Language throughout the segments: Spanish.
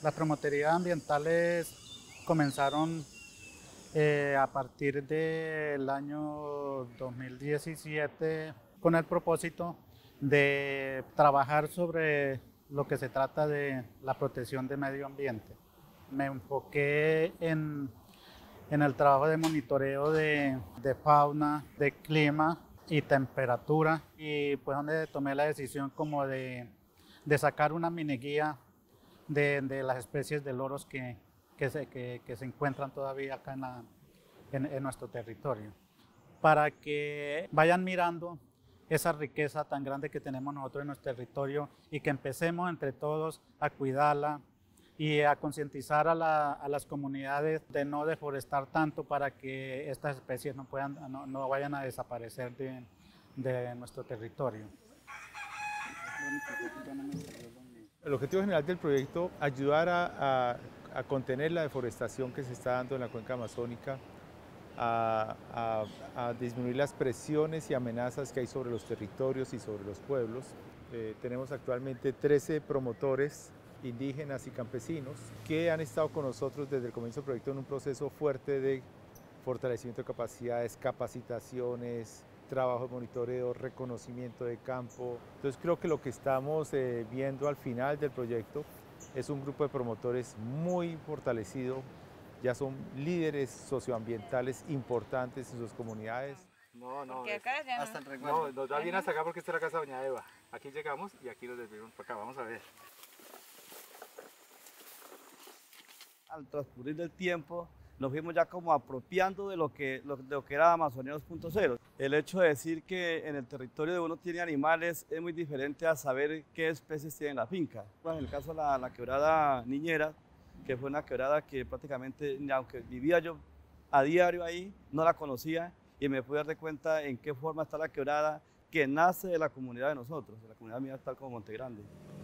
Las promotorías ambientales comenzaron a partir del año 2017 con el propósito de trabajar sobre lo que se trata de la protección del medio ambiente. Me enfoqué en el trabajo de monitoreo de fauna, de clima y temperatura, y pues donde tomé la decisión como de sacar una mini guía de las especies de loros que se encuentran todavía acá en nuestro territorio, para que vayan mirando esa riqueza tan grande que tenemos nosotros en nuestro territorio y que empecemos entre todos a cuidarla y a concientizar a las comunidades de no deforestar tanto para que estas especies no vayan a desaparecer de nuestro territorio. El objetivo general del proyecto es ayudar a contener la deforestación que se está dando en la cuenca amazónica, a disminuir las presiones y amenazas que hay sobre los territorios y sobre los pueblos. Tenemos actualmente 13 promotores indígenas y campesinos que han estado con nosotros desde el comienzo del proyecto en un proceso fuerte de fortalecimiento de capacidades, capacitaciones, trabajo de monitoreo, reconocimiento de campo. Entonces creo que lo que estamos viendo al final del proyecto es un grupo de promotores muy fortalecido, ya son líderes socioambientales importantes en sus comunidades. Porque acá ya hasta el recuerdo. No, nos da bien hasta acá porque esta es la casa de doña Eva. Aquí llegamos y aquí nos desviamos para acá, vamos a ver. Al transcurrir del tiempo nos fuimos ya como apropiando de lo que era Amazonía 2.0. El hecho de decir que en el territorio de uno tiene animales es muy diferente a saber qué especies tiene en la finca. En el caso de la quebrada Niñera, que fue una quebrada que prácticamente, aunque vivía yo a diario ahí, no la conocía y me pude dar cuenta en qué forma está la quebrada que nace de la comunidad de nosotros, de la comunidad mía tal como Monte Grande.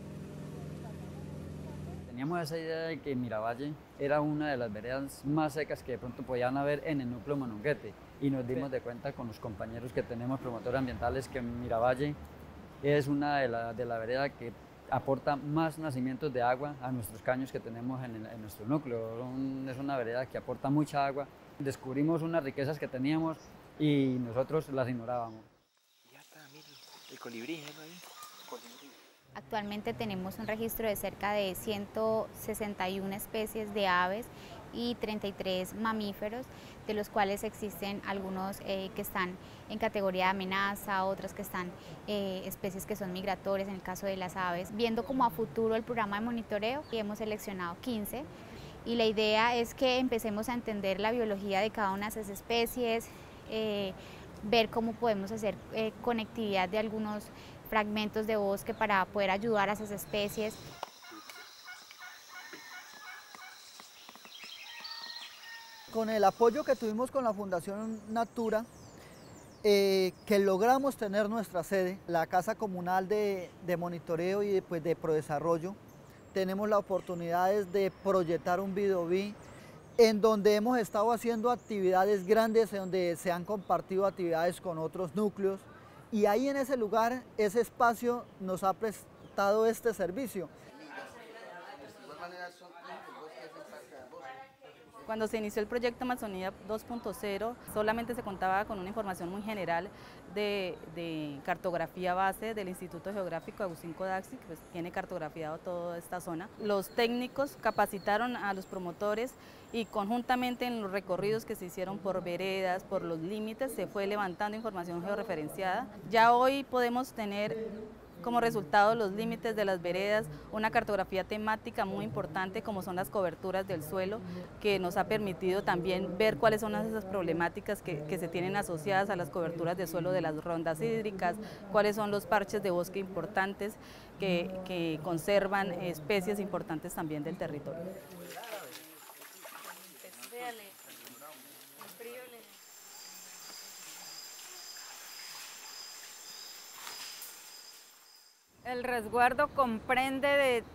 Teníamos esa idea de que Miravalle era una de las veredas más secas que de pronto podían haber en el núcleo Mononguete, y nos dimos de cuenta con los compañeros que tenemos promotores ambientales que Miravalle es una de la vereda que aporta más nacimientos de agua a nuestros caños que tenemos en nuestro núcleo. Es una vereda que aporta mucha agua. Descubrimos unas riquezas que teníamos y nosotros las ignorábamos. Ya está, mire, el colibrí, ¿no? Ahí. Actualmente tenemos un registro de cerca de 161 especies de aves y 33 mamíferos, de los cuales existen algunos que están en categoría de amenaza, otras que están especies que son migratorias en el caso de las aves. Viendo como a futuro el programa de monitoreo, hemos seleccionado 15 y la idea es que empecemos a entender la biología de cada una de esas especies, ver cómo podemos hacer conectividad de algunos fragmentos de bosque para poder ayudar a esas especies. Con el apoyo que tuvimos con la Fundación Natura, que logramos tener nuestra sede, la Casa Comunal de Monitoreo y de Prodesarrollo, tenemos la oportunidad de proyectar un videoví en donde hemos estado haciendo actividades grandes, en donde se han compartido actividades con otros núcleos, y ahí en ese lugar, ese espacio nos ha prestado este servicio. Cuando se inició el proyecto Amazonía 2.0, solamente se contaba con una información muy general de cartografía base del Instituto Geográfico Agustín Codaxi, que pues tiene cartografiado toda esta zona. Los técnicos capacitaron a los promotores y conjuntamente en los recorridos que se hicieron por veredas, por los límites, se fue levantando información georreferenciada. Ya hoy podemos tener como resultado los límites de las veredas, una cartografía temática muy importante como son las coberturas del suelo, que nos ha permitido también ver cuáles son esas problemáticas que se tienen asociadas a las coberturas de suelo de las rondas hídricas, cuáles son los parches de bosque importantes que conservan especies importantes también del territorio. El resguardo comprende de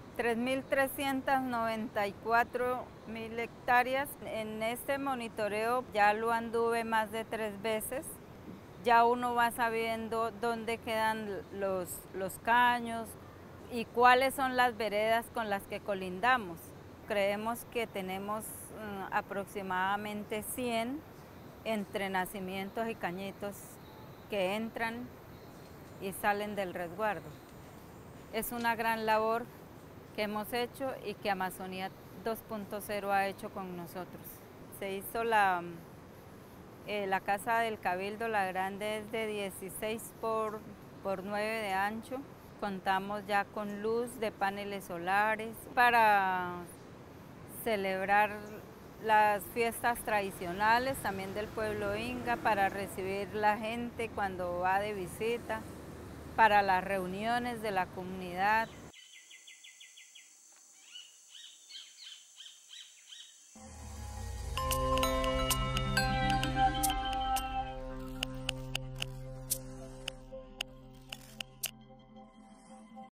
3.394.000 hectáreas. En este monitoreo ya lo anduve más de 3 veces. Ya uno va sabiendo dónde quedan los caños y cuáles son las veredas con las que colindamos. creemos que tenemos aproximadamente 100 entre nacimientos y cañitos que entran y salen del resguardo. Es una gran labor que hemos hecho y que Amazonía 2.0 ha hecho con nosotros. Se hizo la casa del Cabildo, la grande es de 16 por 9 de ancho. Contamos ya con luz de paneles solares para celebrar las fiestas tradicionales también del pueblo Inga, para recibir la gente cuando va de visita, para las reuniones de la comunidad.